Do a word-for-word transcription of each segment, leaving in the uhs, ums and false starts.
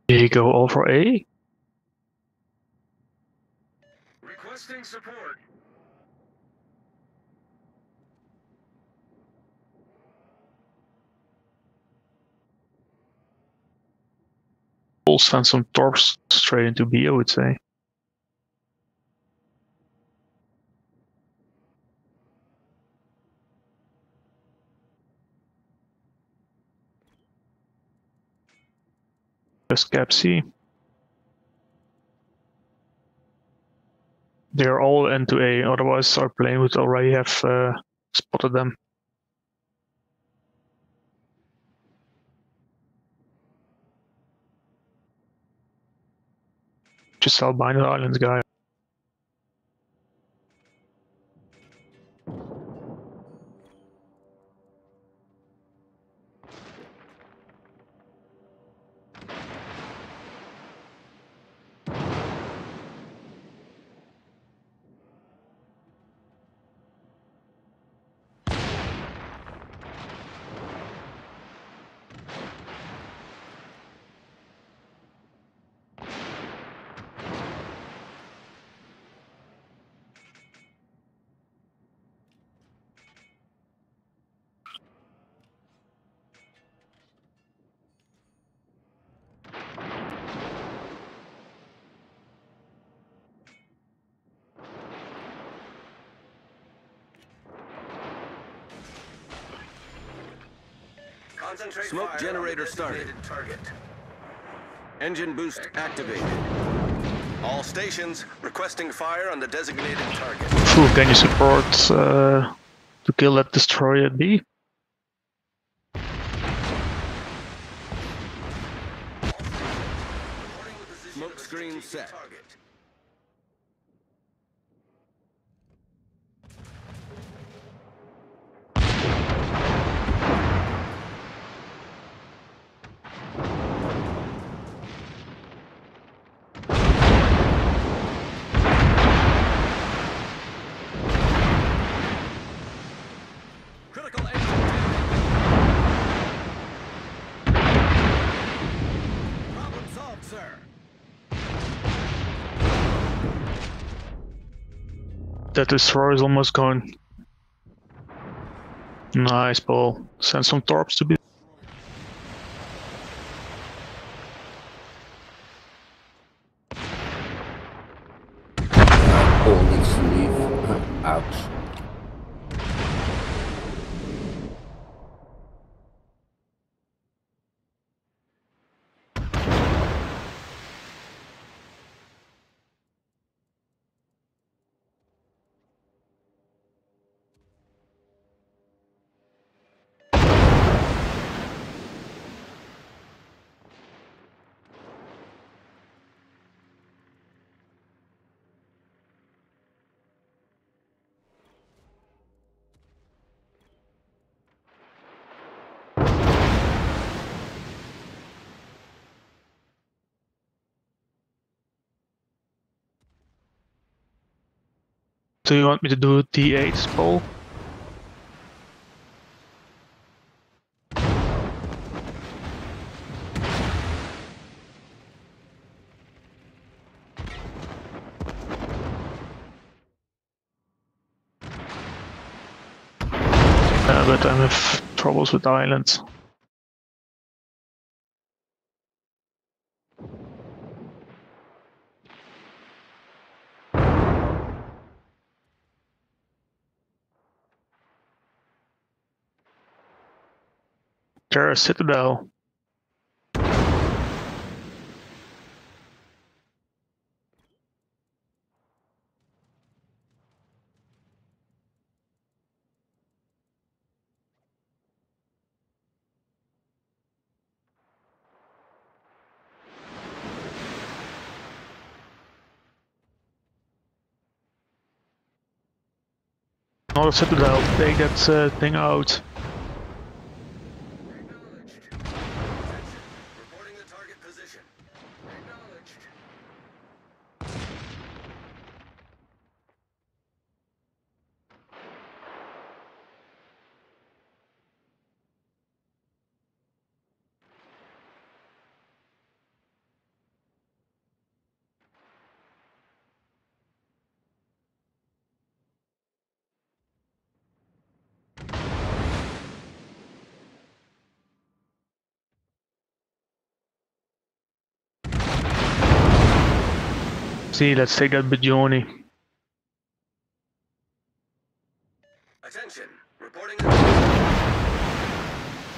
Did he go over A? Requesting support. We'll send some torps straight into B, I would say. Just cap C. They're all into A, otherwise our plane would already have uh, spotted them. Just albino islands guy. Concentrate Smoke fire generator on the started. designated target. Engine boost activated. All stations requesting fire on the designated target. Phew, can you support uh, to kill that destroyer at B? Smoke screen set. Target. Critical engine problem solved, sir. That destroyer is almost gone. Nice ball. Send some torps to B. All needs to leave. Ouch. Do you want me to do T eight, Paul? Uh, but I have troubles with islands. There's a citadel. Another citadel. Take that uh, thing out. Acknowledged. Attention. Reporting the target position. Acknowledged. see, let's take that Bajoni. Attention. Reporting the Acknowledged.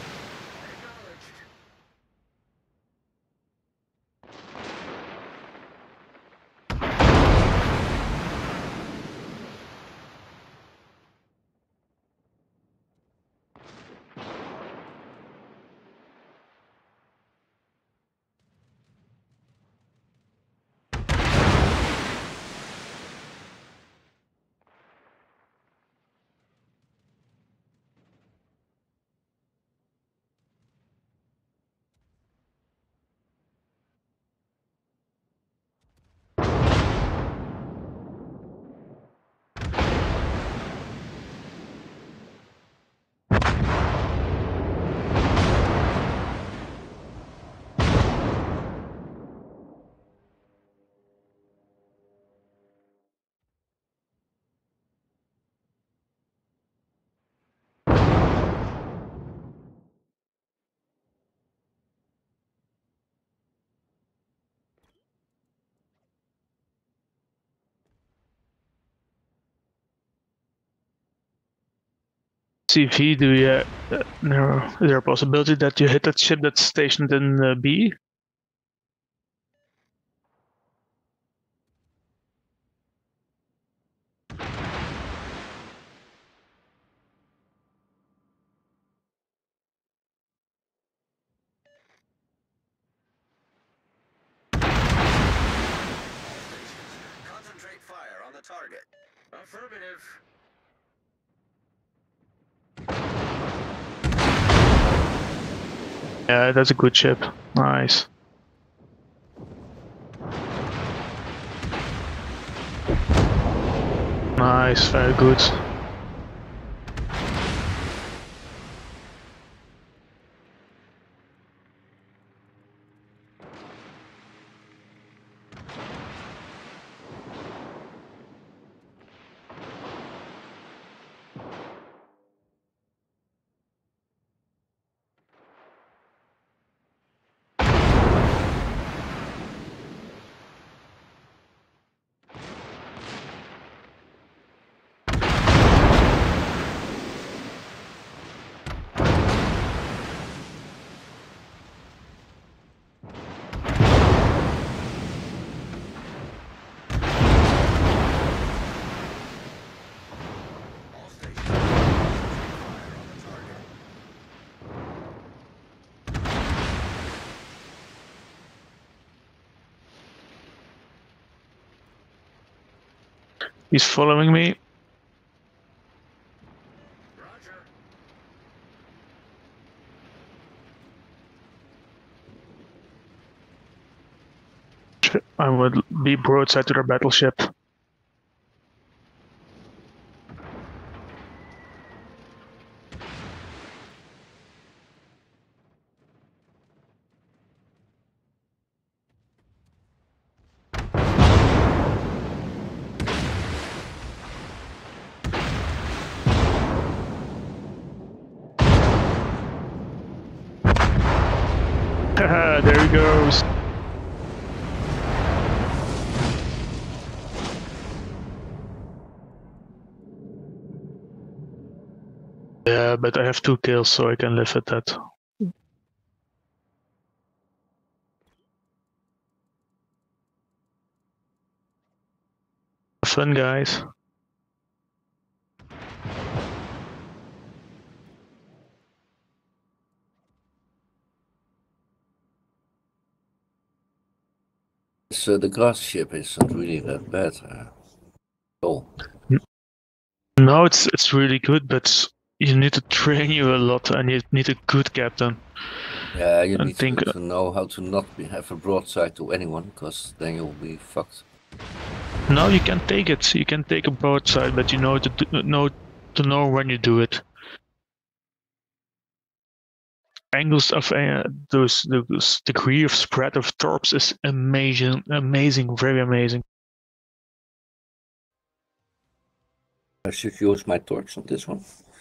C V, do you, uh, no, is there a possibility that you hit that ship that's stationed in uh, B? Concentrate fire on the target. Affirmative. Yeah, that's a good ship. Nice. Nice, very good. All stations. Concentrate fire on the target. He's following me. Roger. I would be broadside to their battleship. Haha, there he goes. Yeah, but I have two kills, so I can live with that. Fun, guys. So the grass ship isn't really that bad. Uh, oh, No, it's it's really good, but you need to train you a lot, and you need a good captain. yeah, you I need think to, to know how to not be, have a broadside to anyone, because then you'll be fucked. no, you can take it. You can take a broadside, but you know to do, know to know when you do it. Angles of uh, those those degree of spread of torps is amazing, amazing, very amazing. I should use my torch on this one.